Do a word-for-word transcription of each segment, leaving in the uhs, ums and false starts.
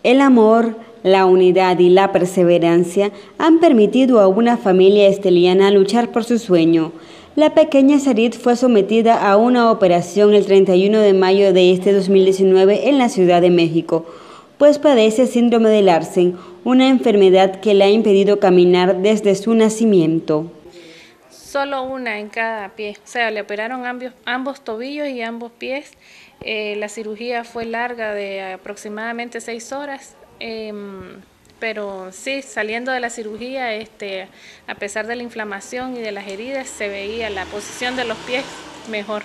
El amor, la unidad y la perseverancia han permitido a una familia esteliana luchar por su sueño. La pequeña Sarit fue sometida a una operación el treinta y uno de mayo de este dos mil diecinueve en la Ciudad de México, pues padece síndrome de Larsen, una enfermedad que le ha impedido caminar desde su nacimiento. Solo una en cada pie, o sea, le operaron ambos, ambos tobillos y ambos pies. Eh, la cirugía fue larga, de aproximadamente seis horas, eh, pero sí, saliendo de la cirugía, este, a pesar de la inflamación y de las heridas, se veía la posición de los pies mejor.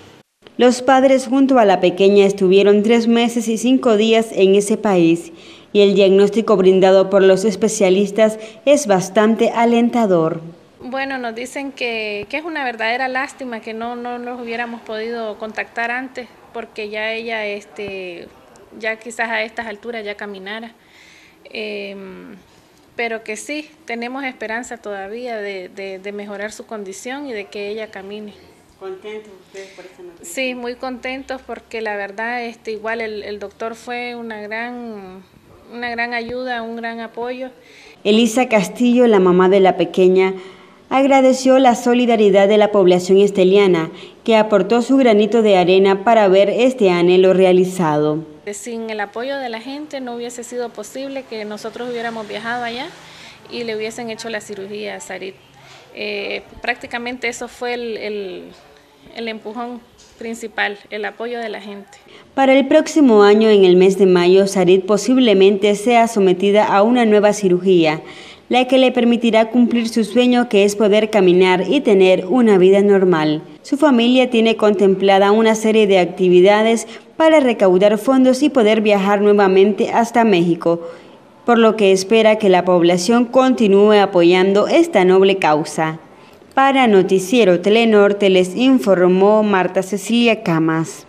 Los padres junto a la pequeña estuvieron tres meses y cinco días en ese país y el diagnóstico brindado por los especialistas es bastante alentador. Bueno, nos dicen que, que es una verdadera lástima que no, no los hubiéramos podido contactar antes, porque ya ella, este, ya quizás a estas alturas ya caminara, eh, pero que sí, tenemos esperanza todavía de, de, de mejorar su condición y de que ella camine. ¿Contentos ustedes por esa noticia? Sí, muy contentos porque la verdad, este, igual el, el doctor fue una gran, una gran ayuda, un gran apoyo. Elisa Castillo, la mamá de la pequeña, agradeció la solidaridad de la población esteliana, que aportó su granito de arena para ver este anhelo realizado. Sin el apoyo de la gente no hubiese sido posible que nosotros hubiéramos viajado allá y le hubiesen hecho la cirugía a Sarit. Eh, prácticamente eso fue el, el, el empujón principal, el apoyo de la gente. Para el próximo año, en el mes de mayo, Sarit posiblemente sea sometida a una nueva cirugía, la que le permitirá cumplir su sueño, que es poder caminar y tener una vida normal. Su familia tiene contemplada una serie de actividades para recaudar fondos y poder viajar nuevamente hasta México, por lo que espera que la población continúe apoyando esta noble causa. Para Noticiero Telenorte les informó Marta Cecilia Camas.